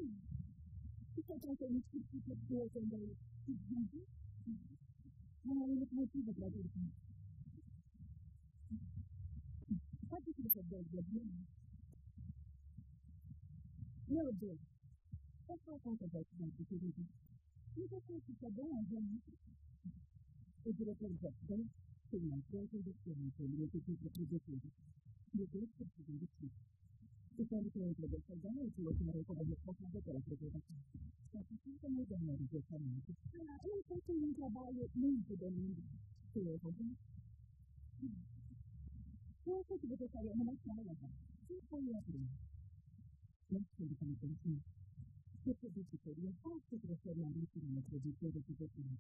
Kita akan mengikuti perbuatan dari Tuhan. Mengalami motif berada di sini. Tapi kita belajar dulu. Belajar. Apa akan kebaikan itu dulu? Kita kita belajar. Udah kerja dan dengan kuasa dan memiliki kerja itu. Itu seperti kita bisa belajar dan itu mereka banyak fokus pada kerja. Tapi kita mudah mengerjakan itu. Ini penting untuk bayar minggu dan minggu. Kemudian kuasa kita saya menaikkan. Siapa yang ini? Masih di tempat kita bisa lihat pasti terasa lagi dengan kerja kita ini.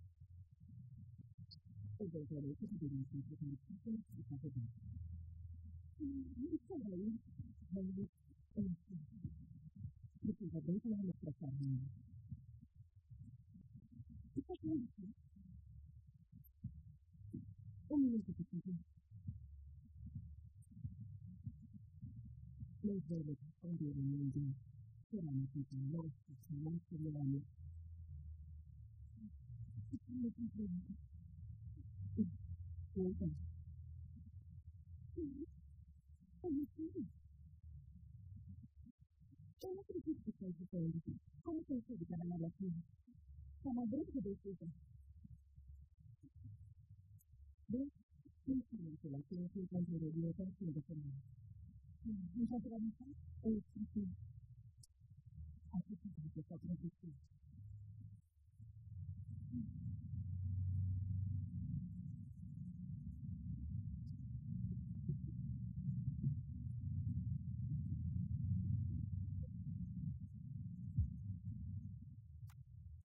Udah kalau itu sudah kita bisa bisa lagi bagi kita bagi yang pertama. Kita kan memiliki kita belajar untuk menjadi orang yang lebih selamat dalam Saya kritik kita itu. Kamu kritik kita dalam lagi. Sama berapa itu? Dia mungkin itu lagi yang kita jadi dia kan sudah kenal. Bisa terangkan? Itu aku tidak bisa prediksi.